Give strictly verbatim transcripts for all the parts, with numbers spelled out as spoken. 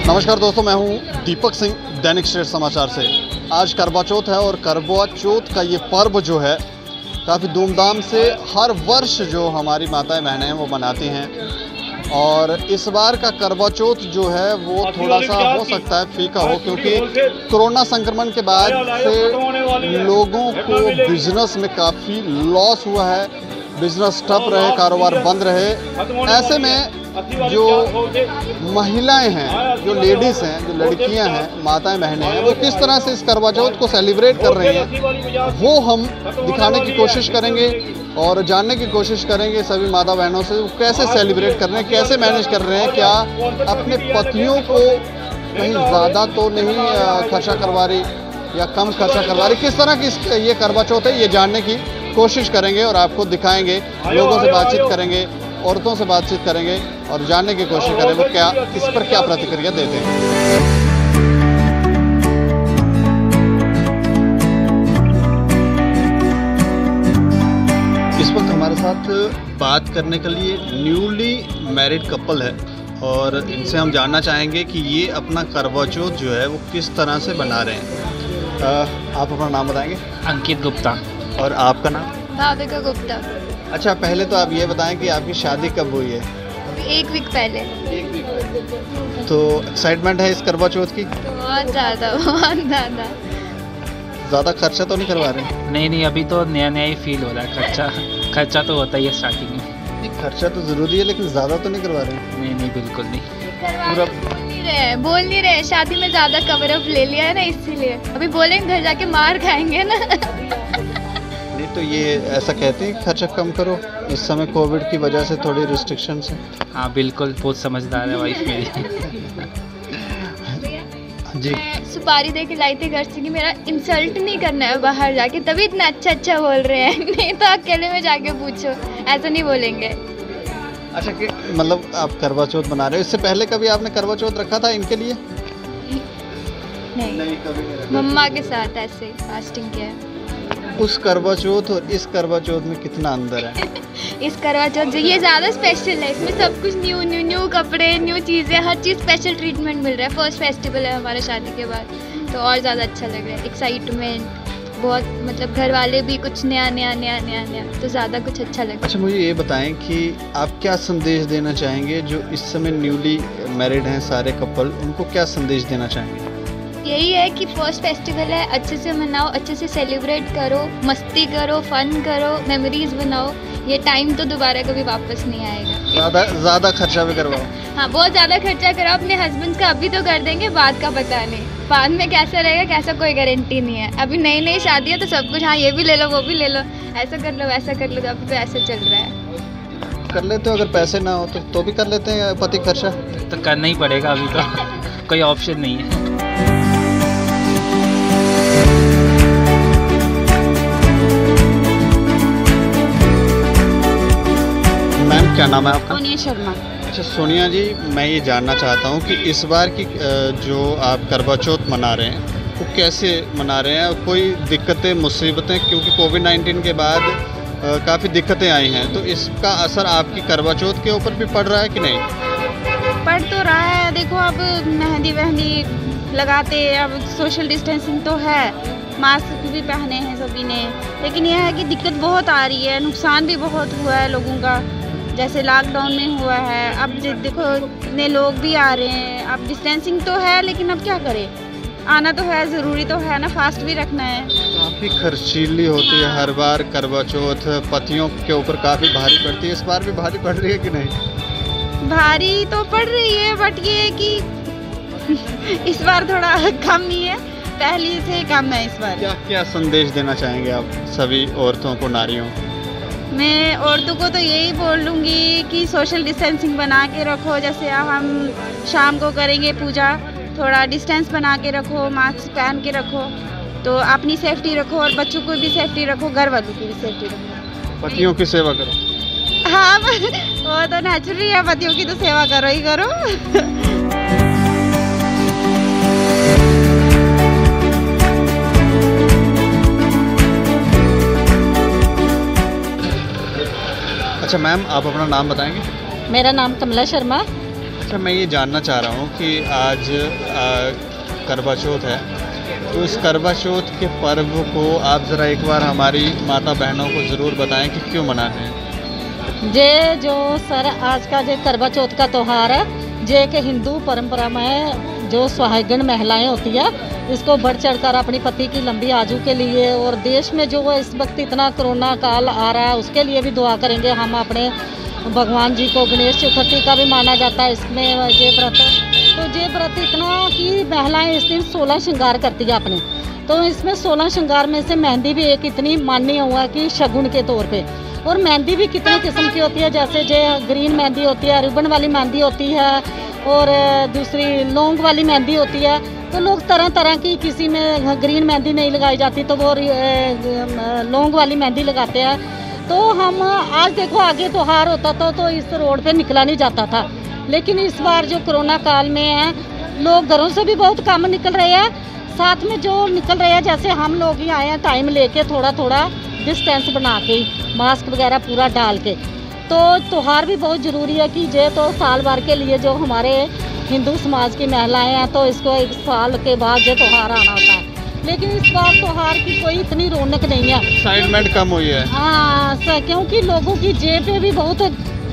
नमस्कार दोस्तों, मैं हूं दीपक सिंह दैनिक स्टेट समाचार से। आज करवा चौथ है और करवा चौथ का ये पर्व जो है काफ़ी धूमधाम से हर वर्ष जो हमारी माताएं बहनें हैं वो मनाती हैं। और इस बार का करवा चौथ जो है वो थोड़ा सा हो सकता है फीका हो, क्योंकि कोरोना संक्रमण के बाद से लोगों को बिजनेस में काफ़ी लॉस हुआ है, बिजनेस ठप रहे, कारोबार बंद रहे। ऐसे में जो महिलाएं हैं, जो लेडीज़ हैं, जो लड़कियां हैं, माताएं बहनें हैं, वो किस तरह से इस करवा चौथ को सेलिब्रेट कर रही हैं वो हम दिखाने की कोशिश करेंगे और जानने की कोशिश करेंगे सभी माता बहनों से वो कैसे सेलिब्रेट कर रहे हैं, कैसे मैनेज कर रहे हैं, क्या अपने पतियों को कहीं ज़्यादा तो नहीं खर्चा करवा रही या कम खर्चा करवा रही, किस तरह की ये करवा चौथ है ये जानने की कोशिश करेंगे और आपको दिखाएंगे। लोगों से बातचीत करेंगे, औरतों से बातचीत करेंगे और जानने की कोशिश करें वो क्या इस पर क्या प्रतिक्रिया देते हैं। इस वक्त हमारे साथ बात करने के लिए न्यूली मैरिड कपल है और इनसे हम जानना चाहेंगे कि ये अपना करवा चौथ जो है वो किस तरह से बना रहे हैं। आ, आप अपना नाम बताएंगे? अंकित गुप्ता। और आपका नाम? भाविका गुप्ता। अच्छा, पहले तो आप ये बताएं कि आपकी शादी कब हुई है? एक वीक पहले। एक वीक पहले। तो एक्साइटमेंट है इस करवा चौथ की? बहुत ज़्यादा, बहुत ज़्यादा। ज़्यादा खर्चा तो नहीं करवा रहे? नहीं नहीं, अभी तो नया नया ही फील हो रहा है। खर्चा खर्चा तो होता ही है स्टार्टिंग में। नहीं, खर्चा तो ज़रूरी है लेकिन ज़्यादा तो नहीं करवा रहे? नहीं नहीं, बिल्कुल नहीं। पूरा बोल नहीं रहे बोल नहीं रहे शादी में ज़्यादा कवर अप ले लिया है ना, इसीलिए अभी बोलेंगे घर जाके मार खाएंगे ना। नहीं तो ये ऐसा कहते हैं खर्चा कम करो, इस समय कोविड की वजह से थोड़ी रिस्ट्रिक्शन है। हाँ बिल्कुल, बहुत समझदार है वाइफ मेरी। जी, सुपारी दे के लाई थी घर से कि मेरा इंसल्ट नहीं करना है बाहर जाके, तभी इतना अच्छा अच्छा बोल रहे हैं। नहीं तो अकेले में जाके पूछो, ऐसा नहीं बोलेंगे। अच्छा, कि मतलब आप करवा चौथ बना रहे हो, इससे पहले कभी आपने करवा चौथ रखा था इनके लिए? नहीं, नहीं कभी नहीं रखा। मम्मा के साथ ऐसे फास्टिंग किया है। उस करवा चौथ और इस करवा चौथ में कितना अंदर है? इस करवा चौथ ये ज़्यादा स्पेशल है, इसमें सब कुछ न्यू न्यू न्यू कपड़े, न्यू चीज़ें, हर चीज़ स्पेशल ट्रीटमेंट मिल रहा है। फर्स्ट फेस्टिवल है हमारे शादी के बाद, तो और ज़्यादा अच्छा लग रहा है। एक्साइटमेंट बहुत, मतलब घर वाले भी कुछ नया नया नया नया नया, तो ज़्यादा कुछ अच्छा लग रहा है। अच्छा, मुझे ये बताएं कि आप क्या संदेश देना चाहेंगे जो इस समय न्यूली मैरिड हैं सारे कपल, उनको क्या संदेश देना चाहेंगे? यही है कि फर्स्ट फेस्टिवल है, अच्छे से मनाओ, अच्छे से सेलिब्रेट करो, मस्ती करो, फन करो, मेमोरीज बनाओ। ये टाइम तो दोबारा कभी वापस नहीं आएगा। ज़्यादा ज़्यादा खर्चा भी करवाओ। हाँ, बहुत ज़्यादा खर्चा करो अपने हस्बैंड का, अभी तो कर देंगे, बाद का पता नहीं, बाद में कैसा रहेगा कैसा कोई गारंटी नहीं है। अभी नई नई शादी है तो सब कुछ, हाँ ये भी ले लो वो भी ले लो, ऐसा कर लो वैसा कर लो, अभी तो ऐसा चल रहा है। कर लेते हो, अगर पैसे ना हो तो तो भी कर लेते हैं पति खर्चा? तो करना ही पड़ेगा, अभी तो कोई ऑप्शन नहीं है। मैम, क्या नाम है आपका? सोनिया शर्मा। अच्छा सोनिया जी, मैं ये जानना चाहता हूँ कि इस बार की जो आप करवा चौथ मना रहे हैं वो कैसे मना रहे हैं? कोई दिक्कतें, मुसीबतें, क्योंकि कोविड नाइन्टीन के बाद काफ़ी दिक्कतें आई हैं, तो इसका असर आपकी करवा चौथ के ऊपर भी पड़ रहा है कि नहीं? पढ़ तो रहा है। देखो, अब मेहंदी वहंदी लगाते, अब सोशल डिस्टेंसिंग तो है, मास्क भी पहने हैं सभी ने, लेकिन यह है कि दिक्कत बहुत आ रही है, नुकसान भी बहुत हुआ है लोगों का, जैसे लॉकडाउन में हुआ है। अब देखो इतने लोग भी आ रहे हैं, अब डिस्टेंसिंग तो है लेकिन अब क्या करें, आना तो है, ज़रूरी तो है ना, फास्ट भी रखना है। काफ़ी खर्चीली होती है हर बार करवा चौथ, पतियों के ऊपर काफ़ी भारी पड़ती है। इस बार भी भारी पड़ रही है कि नहीं? भारी तो पड़ रही है, बट ये कि इस बार थोड़ा कम ही है, पहले से कम है इस बार। क्या क्या संदेश देना चाहेंगे आप सभी औरतों को, नारियों? मैं औरतों को तो यही बोलूँगी कि सोशल डिस्टेंसिंग बना के रखो। जैसे हम शाम को करेंगे पूजा, थोड़ा डिस्टेंस बना के रखो, मास्क पहन के रखो, तो अपनी सेफ्टी रखो और बच्चों को भी सेफ्टी रखो, घर वालों की भी सेफ्टी रखो। पतियों की सेवा करो। हाँ, वो तो नेचुरली है, पतियों की तो सेवा करो ही करो। अच्छा मैम, आप अपना नाम बताएंगे? मेरा नाम कमला शर्मा। अच्छा, मैं ये जानना चाह रहा हूँ कि आज आ, करवा चौथ है, तो इस करवा चौथ के पर्व को आप ज़रा एक बार हमारी माता बहनों को ज़रूर बताएं कि क्यों मनाते हैं। जे जो सर आज का जो करवा चौथ का त्यौहार है, जे एक हिंदू परंपरा में जो सुहागन महिलाएं होती है, इसको बढ़ चढ़कर अपनी पति की लंबी आयु के लिए और देश में जो इस वक्त इतना कोरोना काल आ रहा है उसके लिए भी दुआ करेंगे हम अपने भगवान जी को। गणेश चतुर्थी का भी माना जाता है इसमें ये व्रत, तो ये व्रत इतना कि महिलाएं इस दिन सोलह श्रृंगार करती है अपने, तो इसमें सोलह श्रृंगार में से मेहंदी भी एक इतनी मान्य हुआ कि शगुन के तौर पे। और मेहंदी भी कितने किस्म की होती है, जैसे जो ग्रीन मेहंदी होती है, रिबन वाली मेहंदी होती है और दूसरी लौंग वाली मेहंदी होती है। तो लोग तरह तरह की, किसी में ग्रीन मेहंदी नहीं लगाई जाती तो वो लौंग वाली मेहंदी लगाते हैं। तो हम आज देखो आगे त्योहार होता था तो इस रोड पे निकला नहीं जाता था, लेकिन इस बार जो कोरोना काल में है लोग घरों से भी बहुत कम निकल रहे हैं, साथ में जो निकल रहे हैं जैसे हम लोग ही आए हैं टाइम लेके थोड़ा थोड़ा डिस्टेंस बना के, मास्क वगैरह पूरा डाल के। तो त्यौहार भी बहुत ज़रूरी है कि ये तो साल भर के लिए जो हमारे हिंदू समाज की महिलाएं हैं तो इसको एक साल के बाद ये त्यौहार आना होता है, लेकिन इस बार त्यौहार की कोई इतनी रौनक नहीं है, एक्साइटमेंट कम हुई है। हाँ सर, क्योंकि लोगों की जेब पे भी बहुत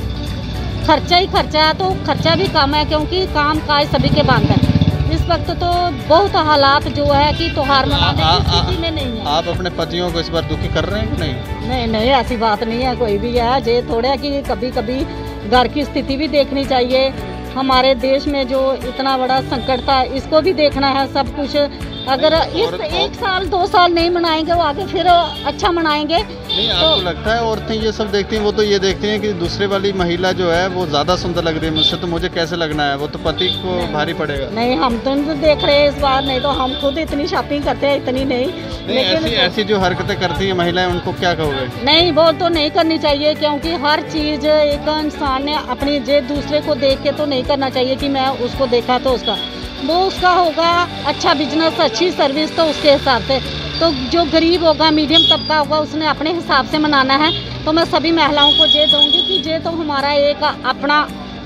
खर्चा ही खर्चा है, तो खर्चा भी कम है क्योंकि काम काज सभी के बंद है इस वक्त। तो बहुत हालात जो है कि त्योहार मनाने की स्थिति में नहीं है। आप अपने पतियों को इस बार दुखी कर रहे हैं कि नहीं? नहीं नहीं, ऐसी बात नहीं है कोई भी है। ये थोड़ा कि कभी कभी घर की स्थिति भी देखनी चाहिए, हमारे देश में जो इतना बड़ा संकट था इसको भी देखना है सब कुछ। अगर इस एक साल दो साल नहीं मनाएंगे वो आगे फिर अच्छा मनाएंगे। नहीं, आपको लगता है औरतें ये सब देखती हैं, वो तो ये देखती हैं कि दूसरे वाली महिला जो है वो ज़्यादा सुंदर लग रही है मुझसे, तो मुझे कैसे लगना है, वो तो पति को भारी पड़ेगा। नहीं, हम तो देख रहे हैं इस बार, नहीं तो हम खुद इतनी शॉपिंग करते हैं, इतनी नहीं, नहीं लेकिन ऐसी ऐसी जो हरकतें करती हैं महिलाएं उनको क्या कहोगे? नहीं, वो तो नहीं करनी चाहिए क्योंकि हर चीज़ एक इंसान ने अपनी जे दूसरे को देख के तो नहीं करना चाहिए कि मैं उसको देखा तो उसका वो उसका होगा अच्छा बिजनेस, अच्छी सर्विस, तो उसके हिसाब से। तो जो गरीब होगा, मीडियम तबका होगा, उसने अपने हिसाब से मनाना है। तो मैं सभी महिलाओं को ये दूंगी कि ये तो हमारा एक अपना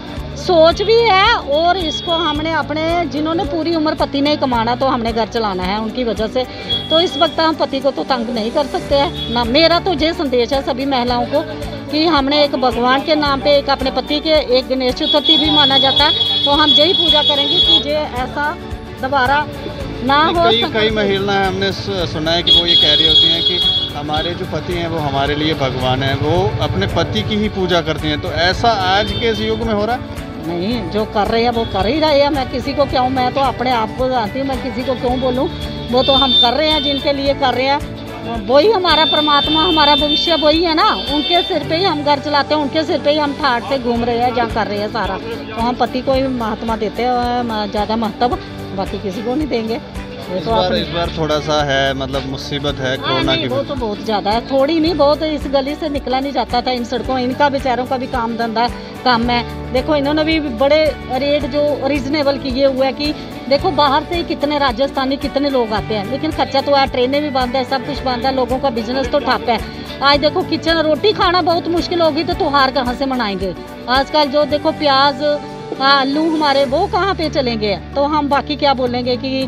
सोच भी है और इसको हमने अपने, जिन्होंने पूरी उम्र पति नहीं कमाना तो हमने घर चलाना है उनकी वजह से, तो इस वक्त हम पति को तो तंग नहीं कर सकते हैं ना। मेरा तो ये संदेश है सभी महिलाओं को कि हमने एक भगवान के नाम पे, एक अपने पति के, एक गणेश चतुर्थी भी माना जाता है, तो हम यही पूजा करेंगे कि ये ऐसा दोबारा ना हो। कई कई महिलाएं हमने सुना है कि वो ये कह रही होती हैं कि हमारे जो पति हैं वो हमारे लिए भगवान हैं, वो अपने पति की ही पूजा करती हैं, तो ऐसा आज के इस युग में हो रहा है? नहीं, जो कर रहे हैं वो कर ही रहे हैं, मैं किसी को क्यों, मैं तो अपने आप को जानती हूँ, मैं किसी को क्यों बोलूँ, वो तो हम कर रहे हैं जिनके लिए कर रहे हैं, वही हमारा परमात्मा, हमारा भविष्य वही है ना, उनके सिर पे ही हम घर चलाते हैं, उनके सिर पे ही हम ठाट से घूम रहे हैं, जहाँ कर रहे हैं सारा, तो हम पति को ही महात्मा देते हैं ज़्यादा महत्व, बाकी किसी को नहीं देंगे। इस बार इस बार थोड़ा सा है, मतलब मुसीबत है कोरोना की। वो तो बहुत ज़्यादा है, थोड़ी नहीं बहुत, इस गली से निकला नहीं जाता था इन सड़कों, इनका बेचारों का भी काम धंधा काम है। देखो इन्होंने भी बड़े रेट जो रीजनेबल किए हुए हैं कि देखो बाहर से ही कितने राजस्थानी कितने लोग आते हैं, लेकिन खर्चा तो है, ट्रेनें भी बंद है, सब कुछ बंद है, लोगों का बिजनेस तो ठप है। आज देखो किचन रोटी खाना बहुत मुश्किल होगी तो त्योहार कहाँ से मनाएंगे? आजकल जो देखो प्याज आलू हमारे वो कहाँ पे चलेंगे? तो हम बाकी क्या बोलेंगे कि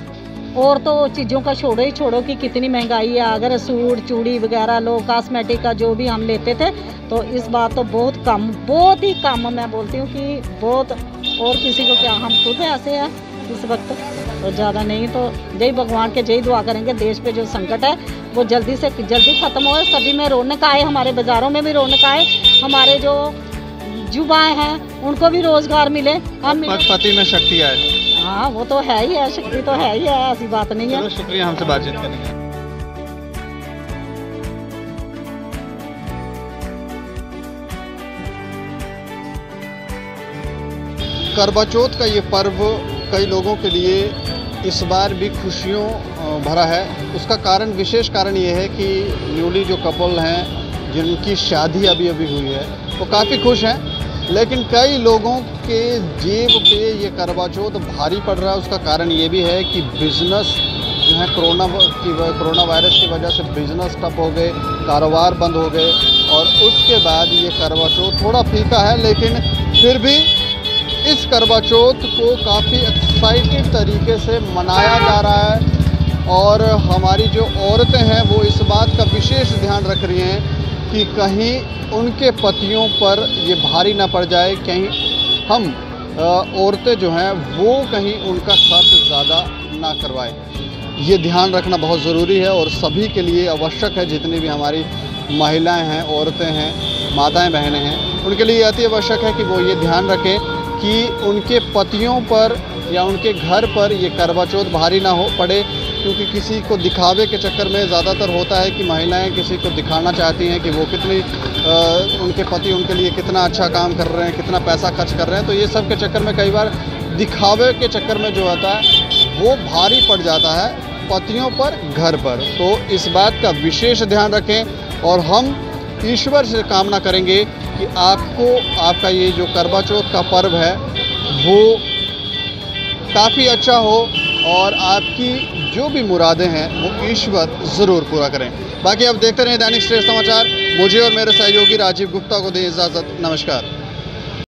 और तो चीज़ों का छोड़ो ही छोड़ो कि कितनी महंगाई है। अगर सूट चूड़ी वगैरह लोग कॉस्मेटिक का जो भी हम लेते थे तो इस बार तो बहुत कम, बहुत ही कम, मैं बोलती हूँ कि बहुत, और किसी को क्या, हम खुद ऐसे हैं इस वक्त तो ज़्यादा नहीं। तो जय भगवान के जय दुआ करेंगे, देश पे जो संकट है वो जल्दी से जल्दी ख़त्म हो, सभी में रौनक आए, हमारे बाज़ारों में भी रौनक आए, हमारे जो युवाएँ हैं उनको भी रोज़गार मिले, हम पति में शक्ति आए। हाँ वो तो है ही है, शक्ति तो है ही है, ऐसी बात नहीं है। शुक्रिया हमसे बातचीत करने के लिए। करवा चौथ का ये पर्व कई लोगों के लिए इस बार भी खुशियों भरा है। उसका कारण, विशेष कारण ये है कि न्यूली जो कपल हैं जिनकी शादी अभी अभी हुई है वो काफ़ी खुश हैं, लेकिन कई लोगों के जेब पे ये करवा चौथ भारी पड़ रहा है। उसका कारण ये भी है कि बिजनेस जो है कोरोना की कोरोना वायरस की वजह से बिजनेस ठप हो गए, कारोबार बंद हो गए, और उसके बाद ये करवा चौथ थोड़ा फीका है, लेकिन फिर भी इस करवा चौथ को काफ़ी एक्साइटेड तरीके से मनाया जा रहा है और हमारी जो औरतें हैं वो इस बात का विशेष ध्यान रख रही हैं कि कहीं उनके पतियों पर ये भारी ना पड़ जाए, कहीं हम औरतें जो हैं वो कहीं उनका खर्च ज़्यादा ना करवाएं। ये ध्यान रखना बहुत ज़रूरी है और सभी के लिए आवश्यक है। जितनी भी हमारी महिलाएं हैं, औरतें हैं, माताएं बहनें हैं, उनके लिए अति आवश्यक है कि वो ये ध्यान रखें कि उनके पतियों पर या उनके घर पर ये करवा चौथ भारी ना हो पड़े, क्योंकि किसी को दिखावे के चक्कर में ज़्यादातर होता है कि महिलाएं किसी को दिखाना चाहती हैं कि वो कितनी आ, उनके पति उनके लिए कितना अच्छा काम कर रहे हैं, कितना पैसा खर्च कर रहे हैं। तो ये सब के चक्कर में कई बार दिखावे के चक्कर में जो होता है वो भारी पड़ जाता है पतियों पर, घर पर। तो इस बात का विशेष ध्यान रखें और हम ईश्वर से कामना करेंगे कि आपको आपका ये जो करवा चौथ का पर्व है वो काफ़ी अच्छा हो और आपकी जो भी मुरादें हैं वो ईश्वर ज़रूर पूरा करें। बाकी आप देखते रहें दैनिक श्रेष्ठ समाचार। मुझे और मेरे सहयोगी राजीव गुप्ता को दें इजाज़त। नमस्कार।